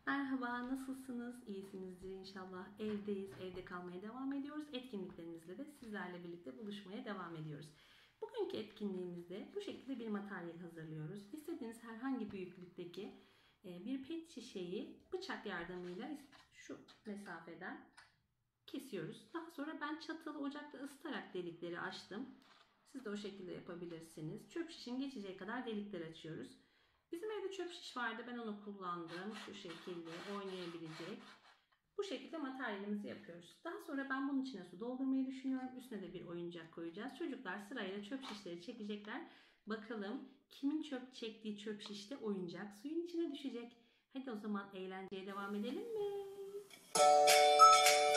Merhaba, nasılsınız? İyisinizdir inşallah. Evdeyiz, evde kalmaya devam ediyoruz. Etkinliklerimizle de sizlerle birlikte buluşmaya devam ediyoruz. Bugünkü etkinliğimizde bu şekilde bir materyal hazırlıyoruz. İstediğiniz herhangi büyüklükteki bir pet şişeyi bıçak yardımıyla şu mesafeden kesiyoruz. Daha sonra ben çatalı ocakta ısıtarak delikleri açtım. Siz de o şekilde yapabilirsiniz. Çöp şişin geçeceği kadar delikler açıyoruz. Bizim evde çöp şiş vardı. Ben onu kullandım. Şu şekilde oynayabilecek. Bu şekilde materyalimizi yapıyoruz. Daha sonra ben bunun içine su doldurmayı düşünüyorum. Üstüne de bir oyuncak koyacağız. Çocuklar sırayla çöp şişleri çekecekler. Bakalım kimin çöp çektiği çöp şişte oyuncak suyun içine düşecek. Hadi o zaman eğlenceye devam edelim mi?